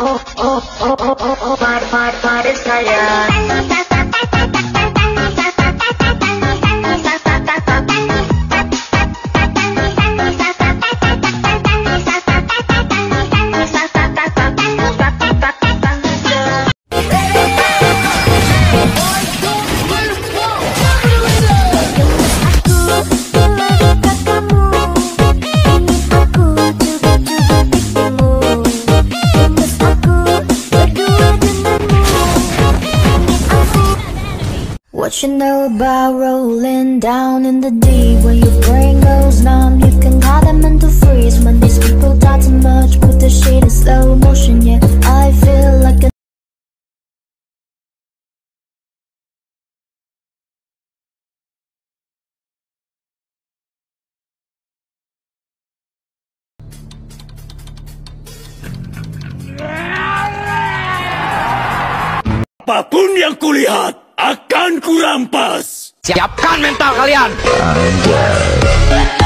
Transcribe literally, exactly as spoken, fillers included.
oh oh oh oh oh oh pada pada pada saya. What you know about rolling down in the deep? When your brain goes numb, you can call them mental freeze. When these people talk too much, put the shit in slow motion. Yeah, I feel like a apapun yang kulihat akan kurampas. Siapkan mental kalian. Anjay.